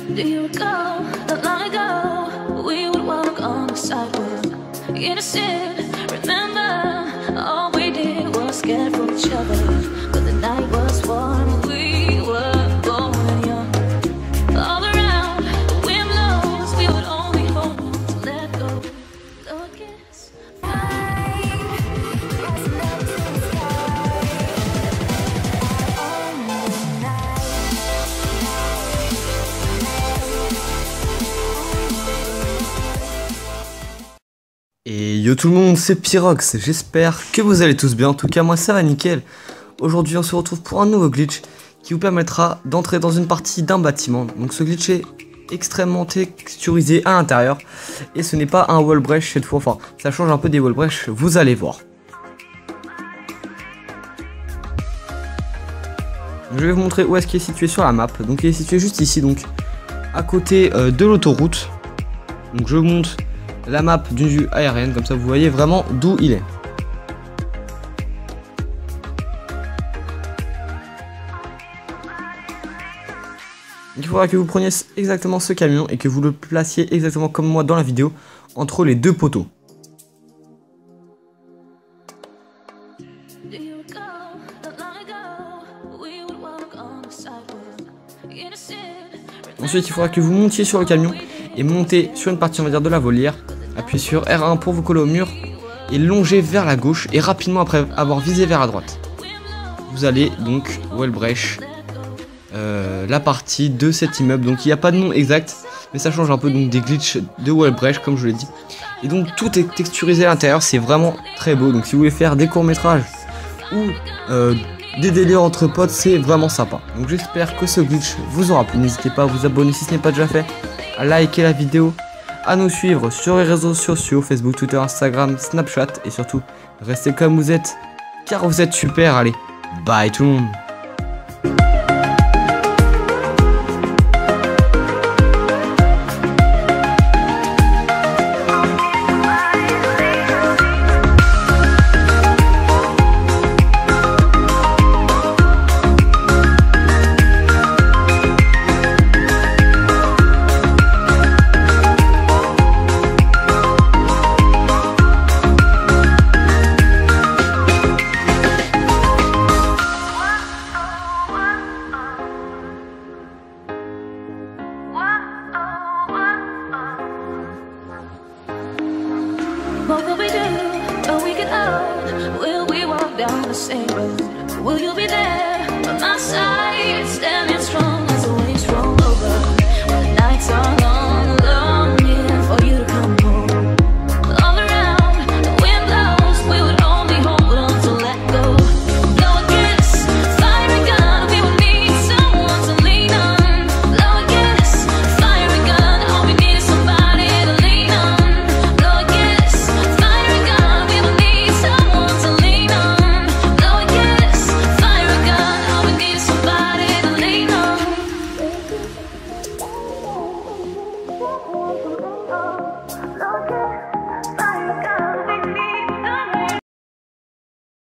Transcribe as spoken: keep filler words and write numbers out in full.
Do you recall not long ago we would walk on the sidewalk, innocent? Remember, all we did was scared for each other, but the night was warm. We were born young. All around, the wind blows. We would only hold on to let go. Look, it's fine. Let's love to the sky. On the night. Et yo tout le monde, c'est Pyrox, j'espère que vous allez tous bien, en tout cas moi ça va nickel. Aujourd'hui on se retrouve pour un nouveau glitch qui vous permettra d'entrer dans une partie d'un bâtiment. Donc ce glitch est extrêmement texturisé à l'intérieur et ce n'est pas un wall breach cette fois, enfin ça change un peu des wall breach, vous allez voir. Je vais vous montrer où est-ce qu'il est situé sur la map. Donc il est situé juste ici, donc à côté euh, de l'autoroute. Donc je vous montre la map d'une vue aérienne, comme ça vous voyez vraiment d'où il est. Il faudra que vous preniez exactement ce camion et que vous le placiez exactement comme moi dans la vidéo, entre les deux poteaux. Ensuite il faudra que vous montiez sur le camion et montez sur une partie on va dire de la volière. Appuyez sur R un pour vous coller au mur et longer vers la gauche, et rapidement après avoir visé vers la droite, vous allez donc wall breach euh, la partie de cet immeuble. Donc il n'y a pas de nom exact, mais ça change un peu donc des glitches de wall breach comme je l'ai dit. Et donc tout est texturisé à l'intérieur, c'est vraiment très beau. Donc si vous voulez faire des courts métrages ou euh, des délires entre potes, c'est vraiment sympa. Donc j'espère que ce glitch vous aura plu. N'hésitez pas à vous abonner si ce n'est pas déjà fait, à liker la vidéo, à nous suivre sur les réseaux sociaux, Facebook, Twitter, Instagram, Snapchat, et surtout, restez comme vous êtes, car vous êtes super. Allez, bye tout le monde. What will we do when we get out? Will we walk down the same road?